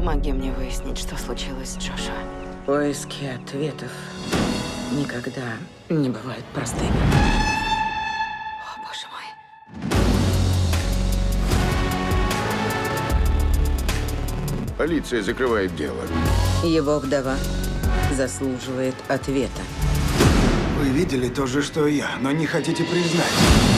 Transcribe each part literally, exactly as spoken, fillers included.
Помоги мне выяснить, что случилось с Джошуа. Поиски ответов никогда не бывают простыми. О, боже мой. Полиция закрывает дело. Его вдова заслуживает ответа. Вы видели то же, что и я, но не хотите признать.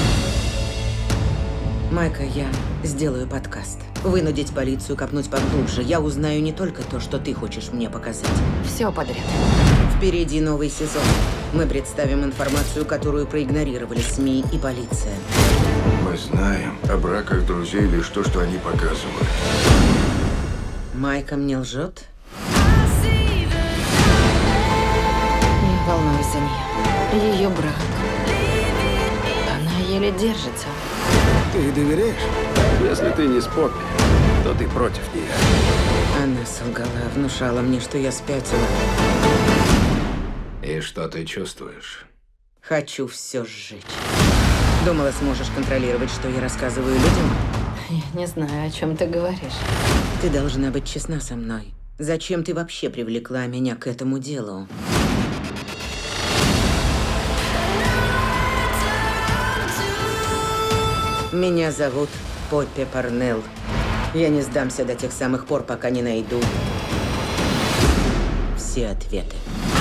Майка, я сделаю подкаст. Вынудить полицию копнуть поглубже. Я узнаю не только то, что ты хочешь мне показать. Все подряд. Впереди новый сезон. Мы представим информацию, которую проигнорировали СМИ и полиция. Мы знаем о браках друзей лишь то, что они показывают. Майка мне лжет? Я волнуюсь за нее. Ее брак. Она еле держится. Ты доверяешь? Если ты не с Поппи, то ты против нее. Она солгала, внушала мне, что я спятила. И что ты чувствуешь? Хочу все сжечь. Думала, сможешь контролировать, что я рассказываю людям? Я не знаю, о чем ты говоришь. Ты должна быть честна со мной. Зачем ты вообще привлекла меня к этому делу? Меня зовут Поппи Парнелл. Я не сдамся до тех самых пор, пока не найду все ответы.